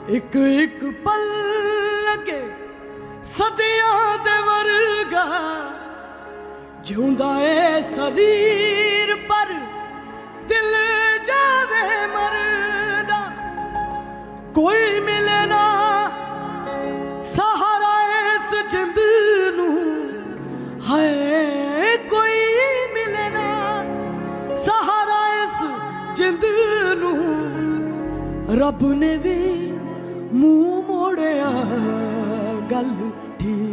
एक एक पल लगे सदियां दे वर्गा जिउंदा है शरीर पर दिल जावे मरदा। कोई मिले ना सहारा इस जिंद नू, है कोई मिले ना सहारा इस जिंद नू। रब ने भी मुंह मोड़िया गल ठीक